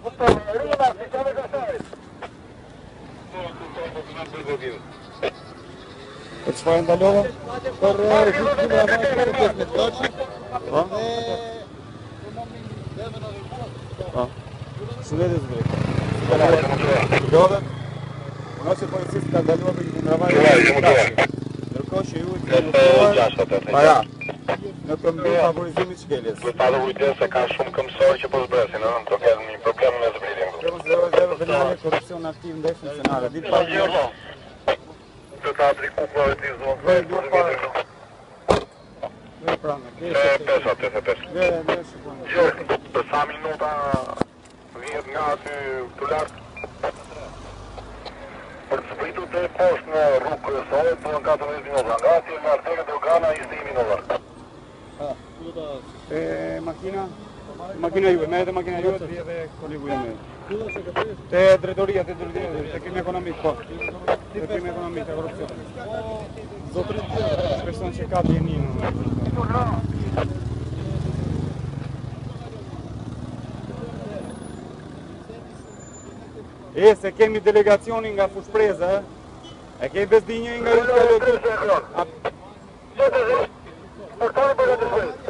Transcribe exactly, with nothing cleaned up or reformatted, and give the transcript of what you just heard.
Îți faci în Daleova? Dar justiția mea care te smetlaci? Da? Da. Să vedeți, vrei. Daleova? У нас є поліцейська Дальова, відмовляє Деркоші, Aia. Nu că mi favorizăm mici gheles. Glutalul uite să ca șum că-mi soare ce poți băia, nu? Problemă, problemă mi-a zbridin. Trebuie să vedem venire corupțiune activ de funcționare. Din partea mea. Glutalul trecut cu alții zonă. Vrei grupa? Vrei prană. Pesa, pesa, pesa. Vrei, vrei și bună. Să sa minuta viernează tular. Spritul te poți na rucă sau în cazul lui Vinovar. Grație, martele de Ogana este Vinovar. Pe machina? Machina Juve, merge machina Juve, trebuie colegul meu. Te dretoria, te dretoria, te crim economic, po. Te crim economic, te corupție. Sper să încercat din Nino. E, se chemi delegazioni nga Fushpreza, e che vesti një nga rrugë.